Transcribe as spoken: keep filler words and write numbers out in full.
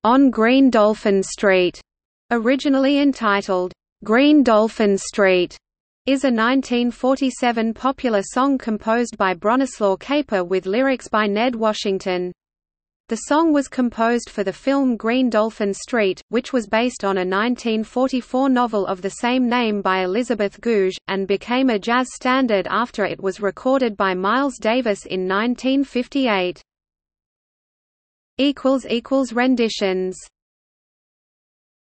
"On Green Dolphin Street", originally entitled, "Green Dolphin Street", is a nineteen forty-seven popular song composed by Bronislaw Kaper with lyrics by Ned Washington. The song was composed for the film Green Dolphin Street, which was based on a nineteen forty-four novel of the same name by Elizabeth Gouge, and became a jazz standard after it was recorded by Miles Davis in nineteen fifty-eight. Renditions